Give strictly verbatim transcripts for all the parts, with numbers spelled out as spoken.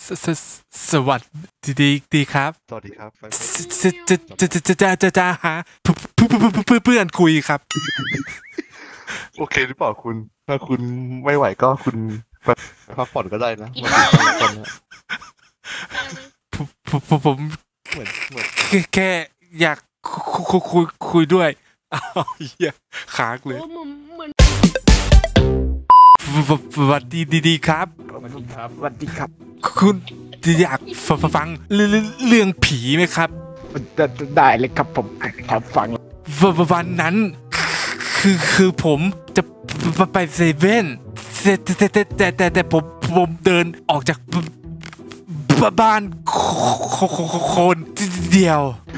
สสสวัสดีดีครับสวัสดีครับจะจะจะจะจะจะจะหาเพื่อนเพื่อนคุยครับโอเคหรือเปล่าคุณถ้าคุณไม่ไหวก็คุณพักผ่อนก็ได้นะผมผมเหมือนเหมือนแค่อยากคุยคุยคุยด้วยอ้าวเหี้ยค้างเลยสวัสดีดีครับสวัสดีครับสวัสดีครับคุณอยากฟังเรื่องผีไหมครับได้เลยครับผมขอฟังวันนั้นคือคือผมจะไปเซเว่นแต่แต่แต่แต่แต่แต่ผมผมเดินออกจากบ้านคนเดียว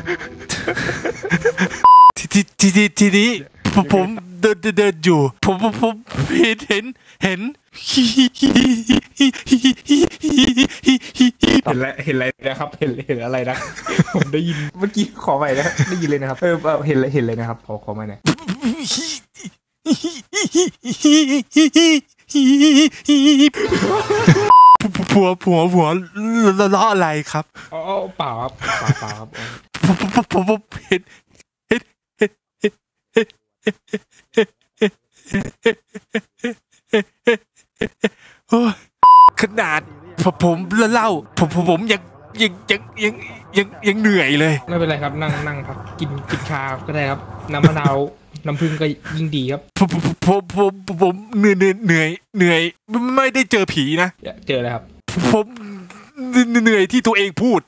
ทีทีทีทีนี้ผมเดินเดินอยู่ผมผมเห็นเห็นเห็นเห็นอะไรเห็นอะไรนะครับเห็นเห็นอะไรนะผมได้ยินเมื่อกี้ขอใหม่นะได้ยินเลยนะครับเออเห็นเห็นเลยนะครับขอขอใหม่หน่อยผัวผัวผัวล้ออะไรครับอ๋อเปล่าครับเปล่าเปล่าครับผมผมเห็นเห็นเห็นเห็นเห็นโอ้ขนาดผมเล่าผมผมยังยังยังยังยังยังเหนื่อยเลยไม่เป็นไรครับนั่งนั่งพักกินกินชาก็ได้ครับน้ำมะนาวน้ำผึ้งก็ยิ่งดีครับผมผมผมผมเหนื่อยเหนื่อยเหนื่อยไม่ได้เจอผีนะเจอเลยครับผมเหนื่อยที่ตัวเองพูด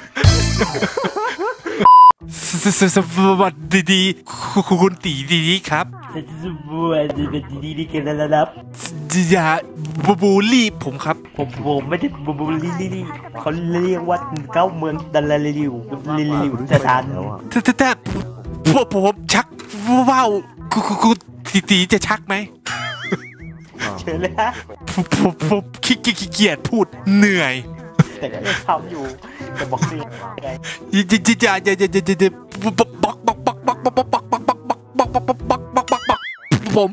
สวัสดีดีคุณตีดีครับสวัสดีดีดีกันแล้วครับอย่าบูลลี่ผมครับผมผมไม่ได้บูลลี่นี่เขาเรียกว่าเก้าเมืองดัลลาลิวลิลิวจะทานแล้วอ่ะแต่แต่พวกผมชักว้าวคุณตีตีจะชักไหมเชิญเลยฮะผมผมขี้เกียจพูดเหนื่อยแต่ก็ยังทำอยู่แต่บอกนี่ไงอย่าอย่าอย่าอย่าอย่าบักบักบักบักบักบักบักบักบักบักบักบักบักบักบักบักบักผม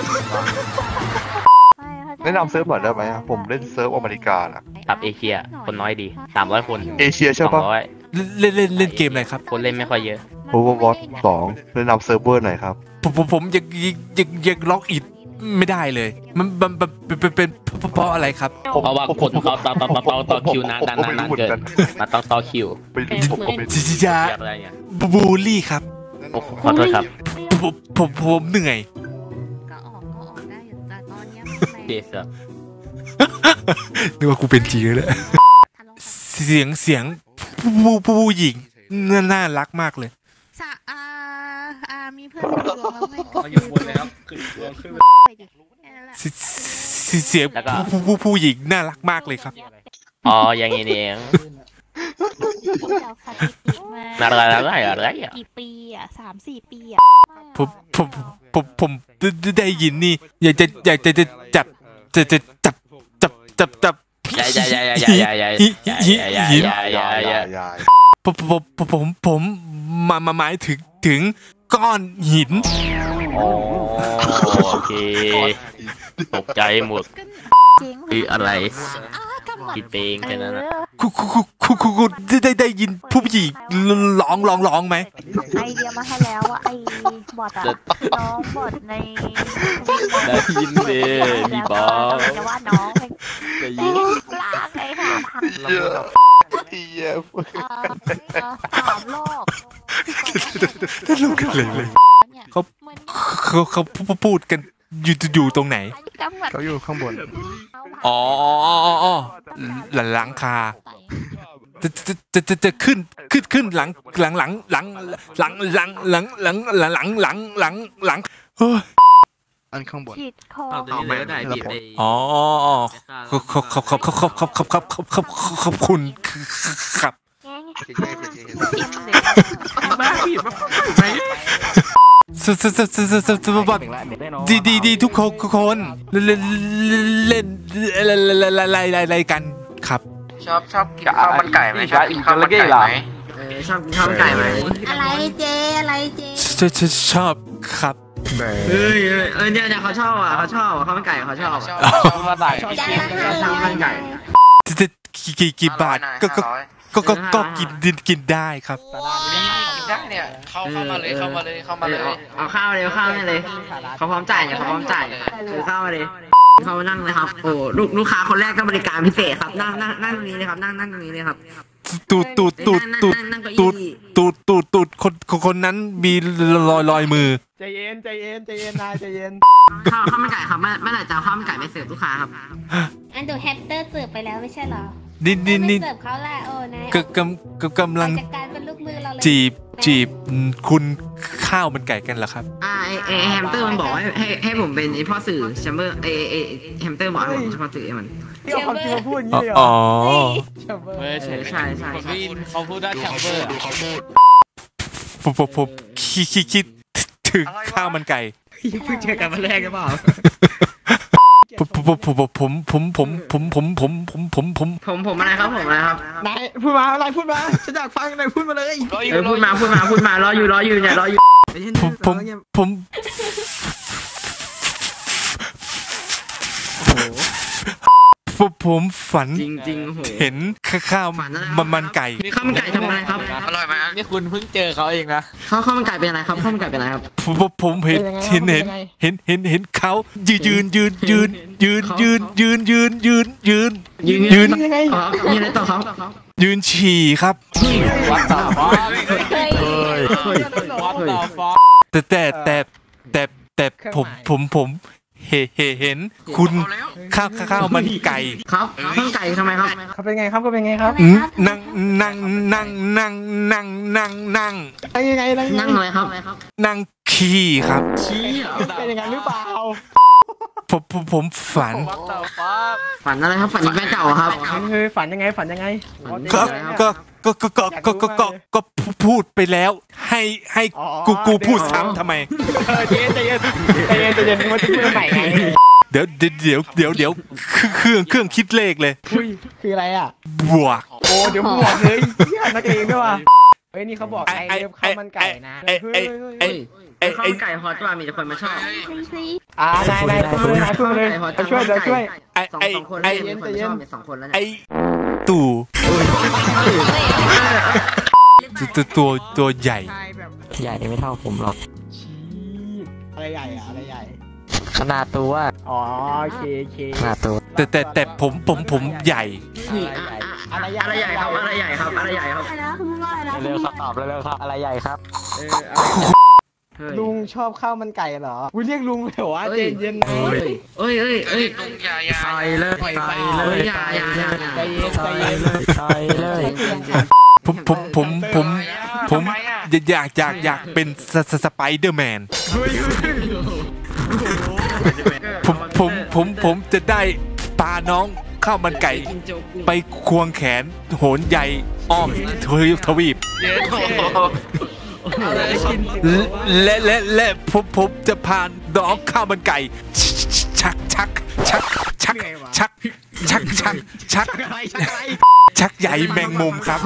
แนะนำเซิร์ฟหน่อยได้ไหมผมเล่นเซิร์ฟอเมริกาอะครับเอเชียคนน้อยดีสามร้อยคนเอเชียใช่ปะเล่นเล่นเล่นเกมอะไรครับคนเล่นไม่ค่อยเยอะโอเวอร์วอทสองแนะนำเซิร์ฟเวอร์หน่อยครับผมผมผมยังยังยังล็อกอินไม่ได้เลยมันมันเป็นเป็นเพราะอะไรครับเพราะว่าคนเขาต่อต่อต่อต่อคิวนานนานนานเกินมาต้องต่อคิวจะบูลลี่ครับขอโทษครับผมผมผมเหนื่อยก็ออกก็ออกได้แต่ตอนนี้เจ๊สัสนึกว่ากูเป็นจีเลยเสียงเสียงผู้ผู้หญิงน่ารักมากเลยสะอาอามีเพื่อนอยู่แล้วไม่ก็อยู่บนแล้วขึ้นขึ้นเสียงผู้ผู้ผู้หญิงน่ารักมากเลยครับอ๋ออย่างนี้เองอะไรอะไรอะไรอ่ะกี่ปีอ่ะสามสี่ปีอ่ะผมผมผมผมได้ยินนี่อยากจะอยากจะจะจับจะจะจับจับจับจับอย่าอย่าอย่าอย่าอย่าอย่าอย่าอย่าอย่าอย่าอย่าผมผมผมผมมามาหมายถึงถึงก้อนหินโอเคตกใจหมดคืออะไรกี่เพลงแค่นั้นนะคุณคุณคุณคุณคุณได้ได้ยินผู้หญิงร้องร้องร้องไหมไอเดียมาให้แล้วว่าไอบอทอะน้องบอทในได้ยินเลยมีบอสจะว่าน้องได้ยินลากไอ้ค่ะเยอะเยอะสามโลกถ้าลูกกันเลยเลยเขาเขาเขาพูดกันอยู่อยู่ตรงไหนเขาอยู่ข้างบนอ๋ออ๋อหลังคาจะจะจะจะขึ้นขึ้นขึ้นหลังหลังหลังหลังหลังหลังหลังหลังหลังหลังหลังหลังเฮ้ยอันข้างบนเอาตัวนี้เลยก็ได้บีบได้อ๋อขอบขอบขอบขอบขอบขอบขอบขอบขอบขอบขอบคุณครับบ้าบีบไหมสสสสสสสบัดดีดีดีทุกคนเล่นเล่นอะไรอะไรอะไรกันครับชอบชอบกินข้าวมันไก่ไหมชอบกินข้าวมันไก่ไหมชอบกินข้าวมันไก่ไหมอะไรเจอะไรเจชอบครับเฮ้ยเออเนี่ยเนี่ยเขาชอบอ่ะเขาชอบข้าวมันไก่เขาชอบชอบข้าวมันไก่ชอบกินข้าวมันไก่กี่กี่บาทก็ก็ก็ก็ก็กินกินได้ครับนี่กินได้เนี่ยเข้าเข้ามาเลยเข้ามาเลยเข้ามาเลยเอาข้าวเลยเอาข้าวนี่เลยเขาพร้อมจ่ายเนี่ยเขาพร้อมจ่ายคือข้าวมาเลยเขานั่งเลยครับโอ้ลูกลูกค้าคนแรกก็บริการพิเศษครับนั่งนั่งนั่งตรงนี้เลยครับนั่งนั่งตรงนี้เลยครับตูดตูดตูดตูดตูดตูดตูดตูดคนคนนั้นมีรอยรอยมือใจเย็นใจเย็นใจเย็นนายใจเย็นข้าวข้าวมันไก่ครับไม่ไม่ไหร่จะข้าวมันไก่ไปเสิร์ฟลูกค้าครับอันดูแฮมสเตอร์เสิร์ฟไปแล้วไม่ใช่หรอนี่นี่นี่เสิร์ฟเขาแหละโอ้นายกำกำกำลังจีบจีบคุณข้าวมันไก่กันเหรอครับอ่าไอไอแฮมสเตอร์มันบอกว่าให้ให้ผมเป็นไอพ่อสื่อแชมเบอร์ไอไอแฮมสเตอร์บอกให้ผมเป็นพ่อสื่อไอมันที่เอาความจริงมาพูดอย่างนี้เลยอ๋อใช่ใช่ใช่เขาพูดได้แชมเบอร์ผมผมผมคิดคิดคิดถึงข้าวมันไก่เพิ่งเจอกันวันแรกหรือเปล่าผมผมผมผมผมผมผมผมผมผมผมผมผมอะไรครับผมอะไรครับนายพูดมาอะไรพูดมาฉันอยากฟังนายพูดมาเลยเออพูดมาพูดมาพูดมารออยู่รออยู่เนี่ยรออยู่ผมผมผมผมผมฝันจริงๆเห็นข้าวมันมันไก่ข้าวมันไก่ทำอะไรครับอร่อยไหมนี่คุณเพิ่งเจอเขาเองนะข้าวข้าวมันไก่เป็นอะไรครับข้าวมันไก่เป็นอะไรครับผมผมเห็นเห็นเห็นเห็นเห็นเห็นเขายืนยืนยืนยืนยืนยืนยืนยืนยืนยืนยืนยืนยังไงยืนอะไรต่อครับยืนฉี่ครับแต่แต่แต่แต่แต่ผมผมผมเห็นเห็นคุณข้าวข้าวมันไก่ครับข้าวไก่ทำไมครับเขาเป็นไงครับก็เป็นไงครับนั่งนั่งนั่งนั่งนั่งนั่งนั่งนั่งยังไงนั่งอะไรครับนั่งขี้ครับขี้เป็นยังไงหรือเปล่าผมผมผมฝันฝันอะไรครับฝันแฟนเก่าครับเฮ้ยฝันยังไงฝันยังไงก็ก็ก็ก็ก็ก็ก็ก็ก็พูดไปแล้วให้ให้กูกูพูดซ้ำทำไมใจเย็นใจเย็นใจเย็นใจเย็นมันจะพูดใหม่ไงเดี๋ยวเดี๋ยวเดี๋ยวเดี๋ยวเครื่องเครื่องคิดเลขเลยคืออะไรอ่ะบวกโอ้เดี๋ยวบวกเลยนักเลงด้วยว่ะเฮ้ยนี่เขาบอกไอ้เรื่องข้าวมันไก่นะไอ้ไอ้ไอ้ไอ้ข้าวมันไก่ฮอตว่ามีแต่คนมาชอบอ่านายนายพูดเลยนายพูดเลยจะช่วยจะช่วยไอ้ไอ้ไอ้คนชอบมีสองคนแล้วไอ้ตู่ตัวตัวตัวใหญ่ใหญ่ไม่เท่าผมหรอกอะไรใหญ่อะอะไรใหญ่ขนาดตัวอ๋อโอเคโอเคขนาดตัวแต่แต่แต่ผมผมผมใหญ่อะไรอะไรใหญ่ครับอะไรใหญ่ครับอะไรใหญ่ครับเร็วครับตอบเร็วครับอะไรใหญ่ครับลุงชอบข้าวมันไก่เหรอวิเรียกลุงเลยว่าเจนเย็นเอ้ยเอ้ยเอ้ยเอ้ยลุงอย่าอย่าใส่เลยใส่เลยอย่าอย่าอย่าใจเย็นใจเย็นใส่เลยผมผมผมผมผมอยากอยากอยากเป็นสไปเดอร์แมนผมผมผมผมจะได้พาน้องข้าวมันไก่ไปควงแขนโหนใหญ่อ้อมทวีปและและและผมผมจะพาน้องข้าวมันไก่ชักชักชักชักชักชักชักชักชักใหญ่แมงมุมครับ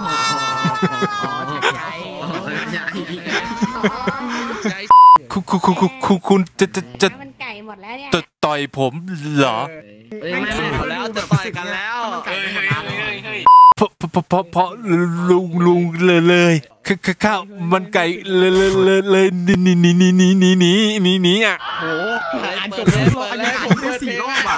คุณคุณคุณคุณคุณจะจะจะต่อยผมเหรอไม่ไม่หมดแล้วจะต่อยกันแล้วเพราะเพราะเพราะเพราะลุงลุงเลยเลยคือคือข้าวมันไก่เลยเลยเลยเลยนี่นี่นี่นี่นี่นี่นี่นี่นี่อ่ะโอ้อ่านจบแล้วอันนี้ผมเป็นสี่รอบอ่ะ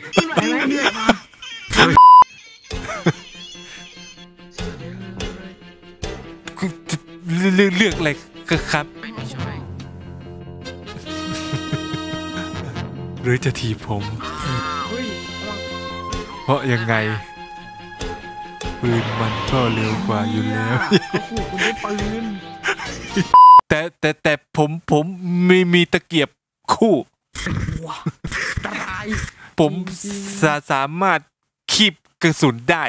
เรื่องเรื่องอะไรครับหรือจะทีผมเพราะยังไงปืนมันก็เร็วกว่าอยู่แล้วแต่แต่แต่ผมผมไม่มีตะเกียบคู่ผมสามารถคีบกระสุนได้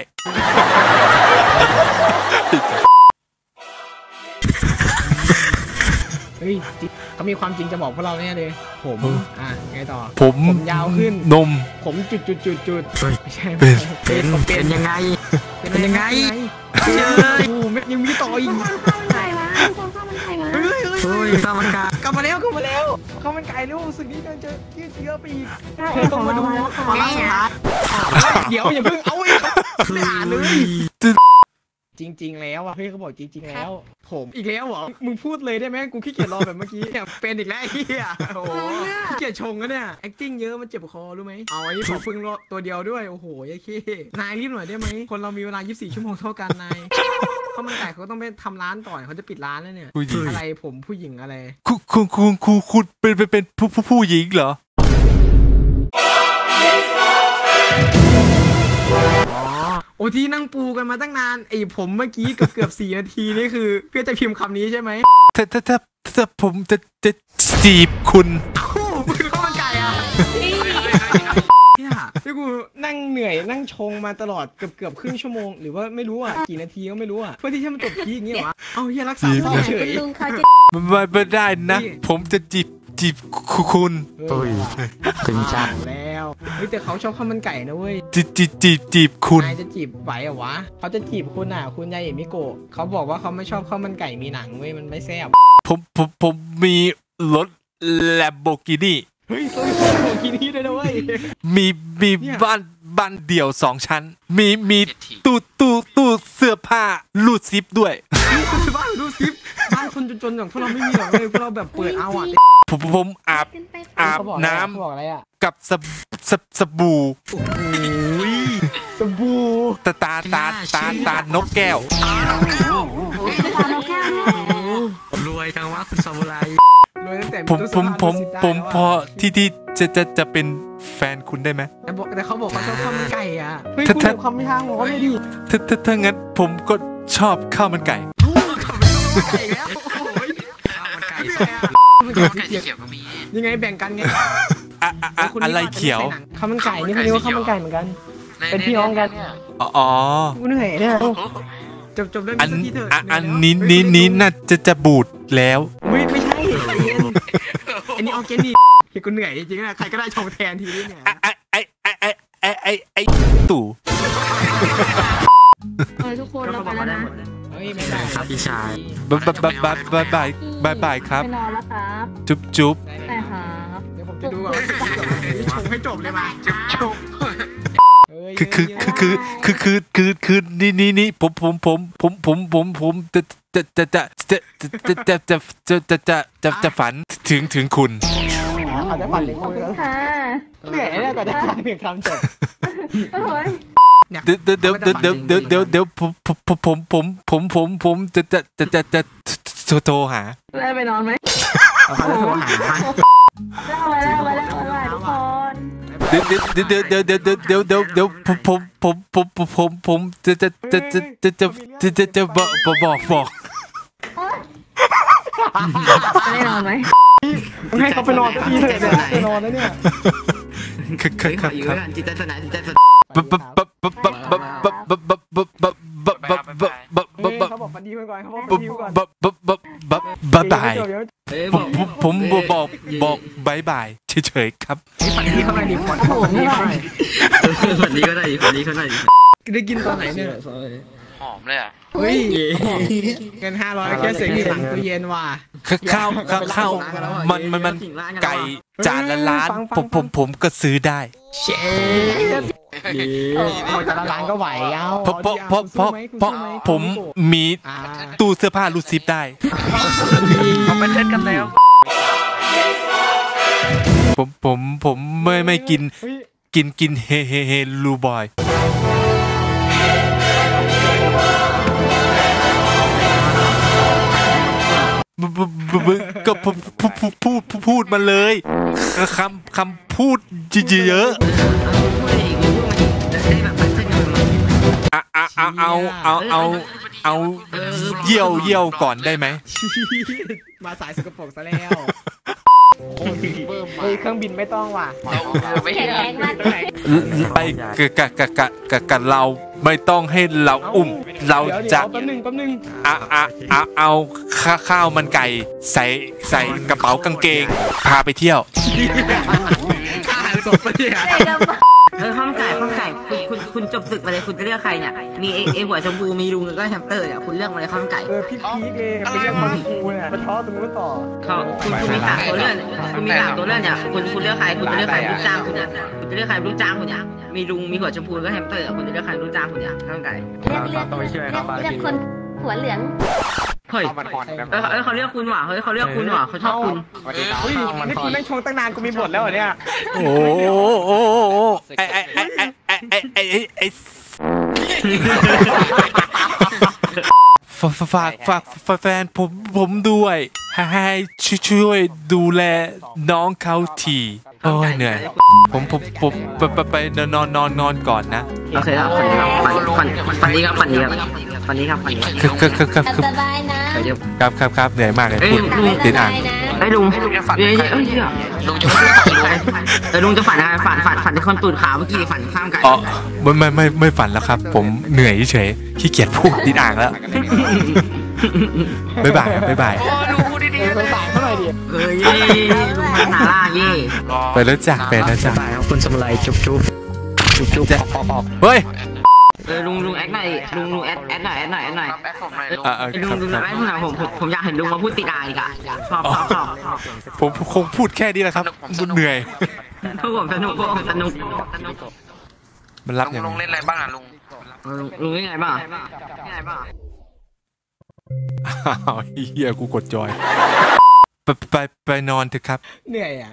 เฮ้ยเขามีความจริงจะบอกพวกเราเนี่ยเลยผมอ่ะไงต่อผมยาวขึ้นนมผมจุดจุดจุดจุดไม่ใช่เป็นเป็นเป็นยังไงเป็นยังไงเจอโอ้ไม่ยังมีต่ออีกใครวะคนข้าวมันไก่มาเฮ้ยข้าวมันไก่กลับมาแล้วกลับมาแล้วข้าวมันไก่ลูกสึกนี้กันจะยืดเยื้อไปอีกของเรามาแล้วค่ะเดี๋ยวอย่าเพิ่งเอาอีกไม่อ่านเลยจริงๆแล้วอ่ะเฮ้ยเขาบอกจริงๆแล้วผมอีกแล้วเหรอมึงพูดเลยได้ไหมกูขี้เกียจรอแบบเมื่อกี้เนี่ยเป็นอีกแล้วไอ้เหี้ยโอ้โหขี้เกียจชงกันเนี่ย acting เยอะมันเจ็บคอรู้ไหมเอาอันนี้ผมพึ่งตัวเดียวด้วยโอ้โหยัยขี้นายรีบหน่อยได้ไหมคนเรามีเวลายี่สิบสี่ชั่วโมงเท่ากันนายข้าวมันไก่เขาต้องไปทำร้านก่อนเขาจะปิดร้านแล้วเนี่ยอะไรผมผู้หญิงอะไรคุณคุณคุณคุณคุณเป็นเป็นเป็นผู้ผู้ผู้หญิงเหรอโอ้ที่นั่งปูกันมาตั้งนานไอ้ผมเมื่อกี้เกือบเกือบสี่นาทีนี่คือเพื่อจะพิมพ์คำนี้ใช่ไหมถ้าถ้าถ้าถ้าผมจะจะจีบคุณโอ้มึงข้าวมันไก่อ่ะเนี่ยที่กูนั่งเหนื่อยนั่งชงมาตลอดเกือบเกือบครึ่งชั่วโมงหรือว่าไม่รู้อ่ะกี่นาทีก็ไม่รู้อ่ะเพื่อที่จะมาจบทีอย่างเงี้ยวะเอาเฮียรักษาพ่อเฉยไม่ไม่ได้นะผมจะจีบจีบคุณโอ้ยถึงจังแล้วเฮ้ยแต่เขาชอบข้าวมันไก่นะเว้ยจีจีจีจีบคุณนายจะจีบไหวเหรอวะเขาจะจีบคุณอ่ะคุณยายเอมิโกะเขาบอกว่าเขาไม่ชอบข้าวมันไก่มีหนังเว้ยมันไม่แซ่บผมผมผมมีรถแลมโบกินี่เฮ้ยรถแลมโบกินี่ด้วยนะเว้ยมีมีบ้านบ้านเดี่ยวสองชั้นมีมีตู้ตู้ตู้เสื้อผ้าลูดซิปด้วยบ้านลูดซิปบ้านคนจนๆอย่างพวกเราไม่มีหรอกเลยพวกเราแบบเปิดเอาอ่ะผมผมอาบอาบน้ำกับสสสบู่สบู่ตาตาตาตาตานกแก้วรวยจังวะคุณซามูไรรวยตั้งแต่ผมผมผมผมพอที่ที่จะจะจะเป็นแฟนคุณได้ไหมแต่บอกแต่เขาบอกเขาชอบข้าวมันไก่อ่ะเฮ้ยคุณคำไม่ทางบอกเลยดิถ้าถ้าถ้างั้นผมก็ชอบข้าวมันไก่ยังไงแบ่งกันไงอะไรเขียวข้าวมันไก่นี่เขาเรียกว่าข้าวมันไก่เหมือนกันเป็นพี่น้องกันอ๋อกูเหนื่อยเนี่ยจบจบเรื่องนี้เถอะอันนี้นี้นี้น่าจะจะบูดแล้วไม่ไม่ใช่อันนี้ออร์แกนิกเฮ้ยกูเหนื่อยจริงๆนะใครก็ได้ชงแทนทีนี้เนี่ยไอไอไอไอไอไอไอตู่เฮ้ยทุกคนเราไปแล้วนะเฮ้ยไม่ได้ครับพี่ชายบายบายบายบายบายบายบายครับไปนอนแล้วครับจุ๊บจุ๊บใช่ครับเดี๋ยวผมจะดูก่อนชงให้จบเลยมาจุ๊บจุ๊บคือคือคือคือคือคือคือนี่นี่นี่ผมผมผมผมผมผมผมจะจะจะจะจะจะจะจะจะจะจะจะจะฝันถึงถึงคุณอาจจะฝันถึงคุณแล้วเหนื่อยเนี่ยกว่าจะฝันถึงคำจบเดี๋ยวเดี๋ยวเดี๋ยวเดี๋ยวเดี๋ยวเดี๋ยวเดี๋ยวผมผมผมผมผมผมผมจะจะจะจะจะโทรหาแล้วไปนอนไหมเอาไปโทรหาแล้วไปแล้วไปแล้วไปทุกคนเดี๋ยวเดี๋ยวเดี๋ยวเดี๋ยวเดี๋ยวเดี๋ยวเดี๋ยวเดี๋ยวผมผมผมผมผมผมจะจะจะจะจะจะจะจะจะบอกบอกบอกจะได้นอนไหมให้เขาไปนอนที่เถอะไปนอนแล้วเนี่ยคือคือคือคือจิตใจสนายจิตใจสนายบับบับบับบับบับบับบับบับบับบับบับบับบับบับบับบับเขาบอกฟันดีก่อนเขาบอกฟันดีก่อนบับบับบับบับบับบ่ายผมผมบอกบอกบายบายเฉยๆครับฟันดีเขาไม่ดีฟันดีเขาไม่ฟันดีก็ได้ฟันดีเขาได้ได้กินตอนไหนเนี่ยหอมเลยอ่ะเฮ้ยเงินห้าร้อยแค่เสียงที่หลังตู้เย็นว่ะข้าวข้าวข้าวมันมันมันไก่จานละล้านผมผมผมก็ซื้อได้เชฟพอจานละล้านก็ไหวเอ้าเพราะเพราะเพราะเพราะเพราะผมมีตู้เสื้อผ้ารูดซิปได้เขาไปเล่นกันแล้วผมผมผมไม่ไม่กินกินกินเฮเฮเฮลูบอยก็พูดพูดพูดมาเลยคำคำพูดเยอะเอาเอาเอาเอาเอาเอาเยี่ยวเยี่ยวก่อนได้ไหมมาสายสกปรกซะแล้วเฮ้ยเครื่องบินไม่ต้องว่ะไม่เห็นไปกะกะกะกะกะเราไม่ต้องให้เราอุ้มเราจะแป๊บนึงแป๊บนึงเอาเอาเอาเอาข้าข้าวมันไก่ใส่ใส่กระเป๋ากางเกงพาไปเที่ยวเออข้าวไก่ข้าวไก่คุณคุณคุณจบศึกมาเลยคุณจะเลือกใครเนี่ยมีเอเอหัวชมพูมีลุงแล้วก็แฮมสเตอร์เนี่ยคุณเลือกมาเลยข้าวมันไก่เออพี่พีกเองเป็นเรื่องของกูเนี่ยมาท้อตรงนู้นต่อเขาคุณคุณมีสามตัวเลือกคุณมีสามตัวเลือกเนี่ยคุณคุณเลือกใครคุณจะเลือกใครลูกจ้างคุณเนี่ยคุณจะเลือกใครลูกจ้างคุณเนี่ยมีลุงมีหัวชมพูก็แฮมสเตอร์คุณจะเลือกใครลูกจ้างคุณเนี่ยข้าวมันไก่เลือกเลือกเลือกเลือกคนหัวเหลืองเฮ้ยเออเออเขาเลือกคุณว่ะเฮ้ยเขาเลือกคุณว่ะเขาชอบคุณเฮ้ยนี่กูแม่งชงตั้งนานกูมีบทแล้วเหรอเนี่ยโอ้โอ้โอ้ไอไอไอไอไอไอไอไอฝากฝากฝากแฟนผมผมด้วยให้ช่วยดูแลน้องเขาทีโอ้ยเหนื่อยผมผมผมไปไปนอนนอนนอนนอนก่อนนะโอเคครับฝันดีครับฝันฝันฝันดีครับฝันดีครับฝันดีครับฝันดีครับครับครับครับสบายนะครับครับครับเหนื่อยมากเลยพูดติดอ่านไอ้ลุงเอ้ยเอ้ยลุงจะฝันเออลุงจะฝันอะไรฝันฝันฝันที่คนตูดขาวเมื่อกี้ฝันข้ามกันอ๋อไม่ไม่ไม่ไม่ฝันแล้วครับ ผมเหนื่อยเฉยขี้เกียจพูดติดอ่านแล้วบ๊ายบายบ๊ายบายโอ้ลุงพูดดีๆสงสารเท่าไหร่ดิเฮ้ยลุงมาหนาล่าเย่ไปแล้วจ้ะไปแล้วจ้ะคุณสมุไรจุ๊บจุ๊บจุ๊บจุ๊บปอกปอกเฮ้ยเออลุงลุงแอดหน่อยลุงลุงแอดแอดหน่อยแอดหน่อยแอดหน่อยแป๊บผมหน่อยลุงอ่าลุงลุงแอดหน่อยผมผมผมอยากเห็นลุงมาพูดติดอ่านอีกอ่ะชอบชอบชอบชอบผมคงพูดแค่นี้แหละครับเหนื่อยพวกผมสนุกพวกผมสนุกสนุกมันรับลุงยังลุงไงเล่นอะไรบ้างอ่ะลุงลุงลุงยังไงบ้างยังไงบ้างอ้าวเฮียกูกดจอยไปไปไปนอนเถอะครับเหนื่อยอ่ะ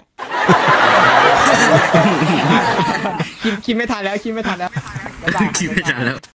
คิดคิดไม่ทันแล้วคิดไม่ทันแล้วคิดไม่ทันแล้ว